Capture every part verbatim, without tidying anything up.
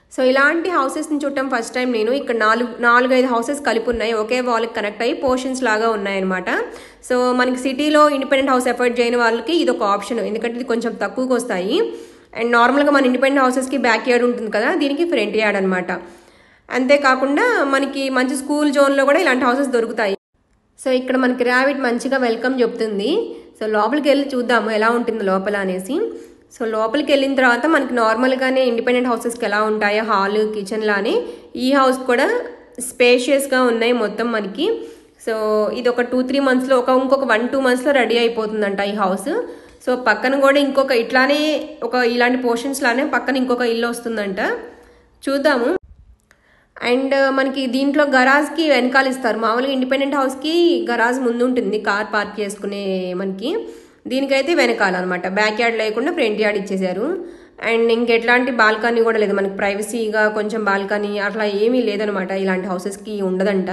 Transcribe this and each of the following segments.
So ఇలాంటి హౌసెస్ని చూడటం first time నేను. ఇక్కడ నాలుగు నాలుగైదు హౌసెస్ కలిపి ఉన్నాయి, ఒకే వాల్కి కనెక్ట్ అయ్యి పోర్షన్స్ లాగా ఉన్నాయన్నమాట. సో మనకి సిటీలో ఇండిపెండెంట్ హౌస్ ఎఫర్ట్ చేయని వాళ్ళకి ఇది ఒక ఆప్షన్, ఎందుకంటే ఇది కొంచెం తక్కువకి వస్తాయి. అండ్ నార్మల్గా మన ఇండిపెండెంట్ హౌసెస్కి బ్యాక్ యార్డ్ ఉంటుంది కదా, దీనికి ఫ్రంట్ యార్డ్ అనమాట. అంతేకాకుండా మనకి మంచి స్కూల్ జోన్లో కూడా ఇలాంటి హౌసెస్ దొరుకుతాయి. సో ఇక్కడ మనకి ర్యాబిట్ మంచిగా వెల్కమ్ చెప్తుంది. సో లోపలికి వెళ్ళి చూద్దాము ఎలా ఉంటుంది లోపల అనేసి. సో లోపలికి వెళ్ళిన తర్వాత మనకి నార్మల్గానే ఇండిపెండెంట్ హౌసెస్కి ఎలా ఉంటాయో హాల్ కిచెన్ లానే ఈ హౌస్ కూడా స్పేషియస్గా ఉన్నాయి మొత్తం మనకి. సో ఇది ఒక టూ త్రీ మంత్స్లో ఒక ఇంకొక వన్ టూ మంత్స్లో రెడీ అయిపోతుందంట ఈ హౌస్. సో పక్కన కూడా ఇంకొక ఇట్లానే ఒక ఇలాంటి పోర్షన్స్ లానే పక్కన ఇంకొక ఇల్లు వస్తుందంట, చూద్దాము. అండ్ మనకి దీంట్లో గరాజ్కి వెనకాల ఇస్తారు. మామూలుగా ఇండిపెండెంట్ హౌస్కి గరాజ్ ముందు ఉంటుంది కార్ పార్క్ చేసుకునే మనకి, దీనికైతే వెనకాల అనమాట. బ్యాక్ యార్డ్ లేకుండా ఫ్రంట్ యార్డ్ ఇచ్చేసారు. అండ్ ఇంకెట్లాంటి బాల్కనీ కూడా లేదు మనకి, ప్రైవసీగా కొంచెం బాల్కనీ అట్లా ఏమీ లేదనమాట, ఇలాంటి హౌసెస్కి ఉండదంట.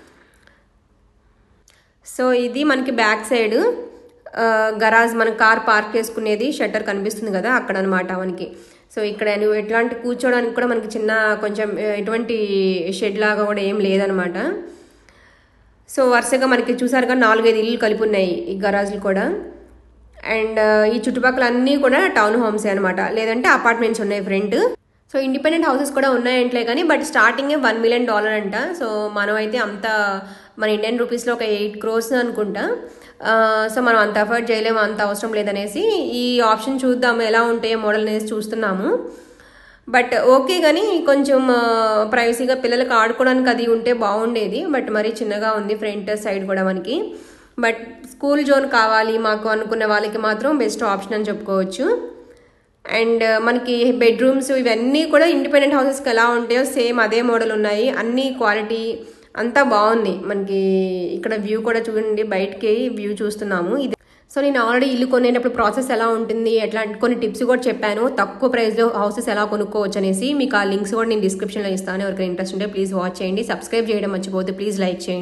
సో ఇది మనకి బ్యాక్ సైడ్ గరాజ్, మన కార్ పార్క్ చేసుకునేది షట్టర్ కనిపిస్తుంది కదా అక్కడ అనమాట మనకి. సో ఇక్కడ నువ్వు ఎట్లాంటి కూర్చోడానికి కూడా మనకి చిన్న కొంచెం ఎటువంటి షెడ్ లాగా కూడా ఏం లేదనమాట. సో వరుసగా మనకి చూసారుగా నాలుగైదు ఇల్లు కలిపి ఉన్నాయి ఈ గరాజ్లు కూడా. అండ్ ఈ చుట్టుపక్కల అన్నీ కూడా టౌన్ హోమ్సే అనమాట, లేదంటే అపార్ట్మెంట్స్ ఉన్నాయి ఫ్రంట్. సో ఇండిపెండెంట్ హౌసెస్ కూడా ఉన్నాయంటలే కానీ, బట్ స్టార్టింగే వన్ మిలియన్ డాలర్ అంట. సో మనం అయితే అంత మన ఇండియన్ రూపీస్లో ఒక ఎయిట్ క్రోర్స్ అనుకుంటా. సో మనం అంత అఫోర్డ్ చేయలేము, అంత అవసరం లేదనేసి ఈ ఆప్షన్ చూద్దాము ఎలా ఉంటాయో మోడల్ అనేసి చూస్తున్నాము. బట్ ఓకే కానీ కొంచెం ప్రైవసీగా పిల్లలకు ఆడుకోవడానికి అది ఉంటే బాగుండేది. బట్ మరీ చిన్నగా ఉంది ఫ్రంట్ సైడ్ కూడా మనకి. బట్ స్కూల్ జోన్ కావాలి మాకు అనుకునే వాళ్ళకి మాత్రం బెస్ట్ ఆప్షన్ అని చెప్పుకోవచ్చు. అండ్ మనకి బెడ్రూమ్స్ ఇవన్నీ కూడా ఇండిపెండెంట్ హౌసెస్కి ఎలా ఉంటాయో సేమ్ అదే మోడల్ ఉన్నాయి, అన్ని క్వాలిటీ అంతా బాగుంది. మనకి ఇక్కడ వ్యూ కూడా చూడండి, బయటకి వ్యూ చూస్తున్నాము ఇది. సో నేను ఆల్రెడీ ఇల్లు కొనేటప్పుడు ప్రాసెస్ ఎలా ఉంటుంది ఎట్లా కొన్ని టిప్స్ కూడా చెప్పాను, తక్కువ ప్రైస్లో హౌసెస్ ఎలా కొనుక్కోవచ్చు అనేసి. మీకు ఆ లింక్స్ కూడా నేను డిస్క్రిప్షన్లో ఇస్తాను, ఎవరికైనా ఇంట్రెస్ట్ ఉంటే ప్లీజ్ వాచ్ చేయండి. సబ్స్క్రైబ్ చేయడం మర్చిపోతే ప్లీజ్ లైక్ చేయండి.